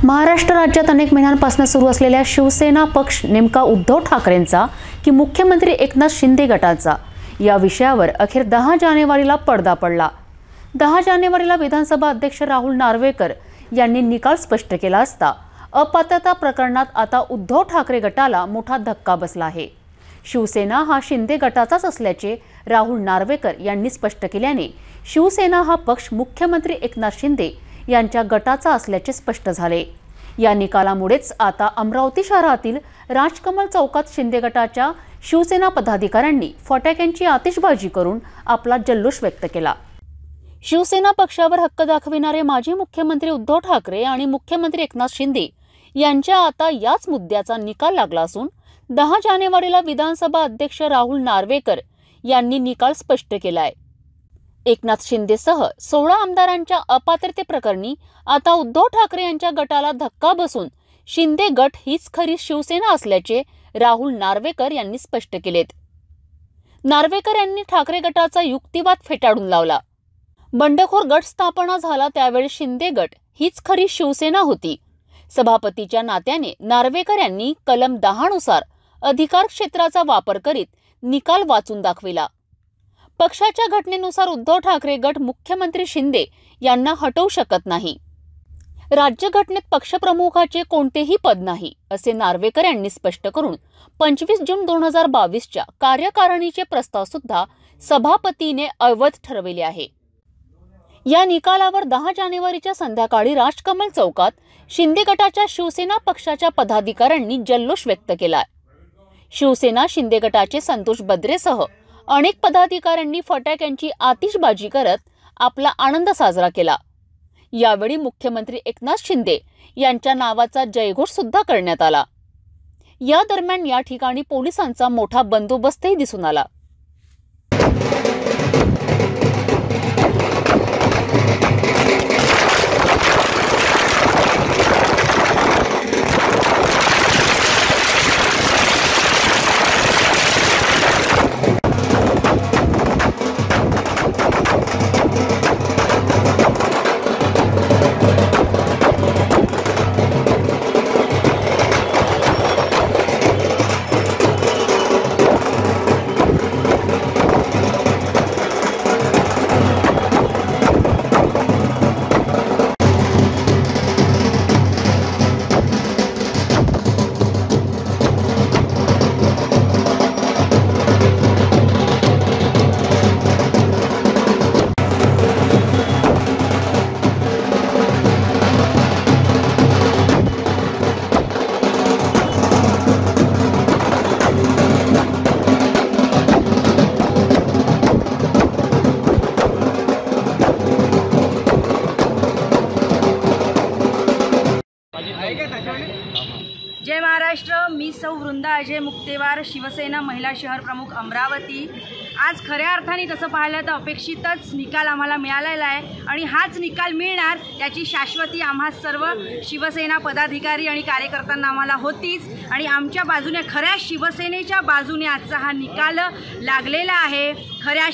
महाराष्ट्र राज्यात अनेक महिन्यांपासून सुरू असलेल्या शिवसेना पक्ष नेमका उद्धव ठाकरेंचा की मुख्यमंत्री एकनाथ शिंदे गटाचा या विषयावर अखेर 10 जानेवारीला पडदा पडला। 10 जानेवारीला विधानसभा अध्यक्ष राहुल नार्वेकर यांनी निकाल स्पष्ट केला असता अपात्रता प्रकरणात आता उद्धव ठाकरे गटाला मोठा धक्का बसला आहे। शिवसेना हा शिंदे गटाचाच असल्याचे राहुल नार्वेकर यांनी स्पष्ट केल्याने शिवसेना हा पक्ष मुख्यमंत्री एकनाथ शिंदे यांच्या गटाचा असल्याचे स्पष्ट झाले। या निकालामुळेच आता अमरावती शहरातील राजकमल चौकात शिंदे गटाच्या शिवसेना पदाधिकाऱ्यांनी फटाक्यांची आतिषबाजी करून आपला जल्लोष व्यक्त केला। शिवसेना पक्षावर हक्क दाखविणारे माजी मुख्यमंत्री उद्धव ठाकरे आणि मुख्यमंत्री एकनाथ शिंदे यांच्या आता याच मुद्द्याचा निकाल लागला असून 10 जानेवारीला विधानसभा अध्यक्ष राहुल नार्वेकर यांनी निकाल स्पष्ट केलाय। एकनाथ शिंदेसह 16 आमदारांच्या अपात्रतेप्रकरणी आता उद्धव ठाकरे यांच्या गटाला धक्का बसून शिंदे गट हीच खरी शिवसेना असल्याचे राहुल नार्वेकर यांनी स्पष्ट केलेत। नार्वेकर यांनी ठाकरे गटाचा युक्तिवाद फेटाळून लावला। बंडखोर गट स्थापना झाला त्यावेळी शिंदे गट हीच खरी शिवसेना होती। सभापतीच्या नात्याने नार्वेकर यांनी कलम 10 नुसार अधिकार क्षेत्राचा वापर करीत निकाल वाचून दाखविला। पक्षाच्या घटनेनुसार उद्धव ठाकरे गट मुख्यमंत्री शिंदे यांना हटवू शकत नाही। राज्यघटनेत पक्षप्रमुखाचे कोणतेही पद नाही असे नार्वेकर यांनी स्पष्ट करून 25 जून 2022च्या कार्यकारिणीचे प्रस्ताव सुद्धा सभापतीने अवैध ठरविले आहे। या निकालावर 10 जानेवारीच्या संध्याकाळी राजकमल चौकात शिंदे गटाच्या शिवसेना पक्षाच्या पदाधिकाऱ्यांनी जल्लोष व्यक्त केला। शिवसेना शिंदे गटाचे संतोष बद्रेसह अनेक पदाधिकाऱ्यांनी फटाक्यांची आतिषबाजी करत आपला आनंद साजरा केला। यावेळी मुख्यमंत्री एकनाथ शिंदे यांच्या नावाचा जयघोष सुद्धा करण्यात आला। या दरम्यान या ठिकाणी पोलिसांचा मोठा बंदोबस्तही दिसून आला। जय महाराष्ट्र। मी सौ वृंदा अजय मुक्तेवार, शिवसेना महिला शहर प्रमुख अमरावती। आज खऱ्या अर्थाने तसं पाहिलं तर अपेक्षितच निकाल आम्हाला मिळालेला आहे आणि हाच निकाल मिळणार याची शाश्वती आम्हा सर्व शिवसेना पदाधिकारी आणि कार्यकर्त्यांना आम्हाला होतीच आणि आमच्या बाजूने खऱ्या शिवसेनेच्या बाजूने आजचा हा निकाल लागलेला आहे। खऱ्या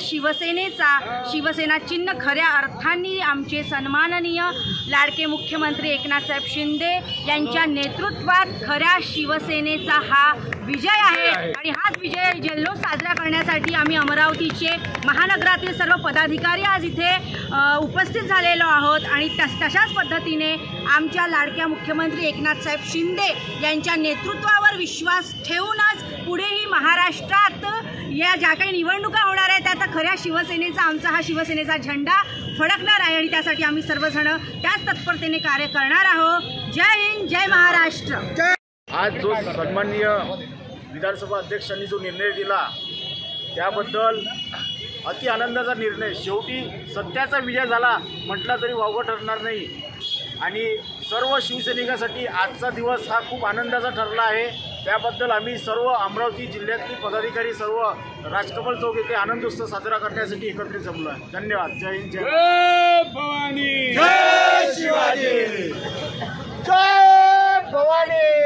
शिवसेना चिन्ह खऱ्या अर्थाने आमचे सन्माननीय लाडके मुख्यमंत्री एकनाथसाहेब शिंदे यांच्या नेतृत्वात खऱ्या शिवसेनेचा हा विजय आहे आणि हाच विजय जल्लोष साजरा करण्यासाठी आम्ही अमरावतीचे महानगरातील सर्व पदाधिकारी आज इथे उपस्थित झालेलो आहोत आणि तशाच पद्धतीने आमच्या लाडक्या मुख्यमंत्री एकनाथसाहेब शिंदे यांच्या नेतृत्वावर विश्वास ठेवूनच पुढेही महाराष्ट्रात या ज्या काही निवडणुका होणार आहेत त्या खऱ्या शिवसेनेचा आमचा हा शिवसेनेचा झेंडा फडकणार आहे आणि त्यासाठी आम्ही सर्वजण त्याच तत्परतेने कार्य करणार आहोत। जय हिंद, जय महाराष्ट्र। आज जो सन्माननीय विधानसभा अध्यक्षांनी जो निर्णय दिला त्याबद्दल अति आनंदाचा निर्णय। शेवटी सत्याचा विजय झाला म्हटला तरी वावगं ठरणार नाही आणि सर्व शिवसैनिकांसाठी आजचा दिवस हा खूप आनंदाचा ठरला आहे। त्याबद्दल आम्ही सर्व अमरावती जिल्ह्यातली पदाधिकारी सर्व राजकमल चौक येथे आनंद उत्सव साजरा करण्यासाठी एकत्रित जमलो आहे। धन्यवाद। जय हिंद, जय भवानी, जय शिवाजी, जय भवानी।